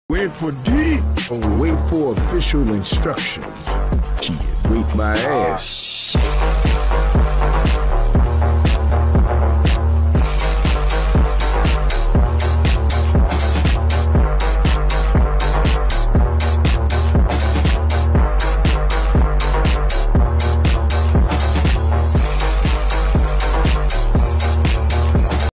Wait for D or wait for official instructions? Shit, wait my ass.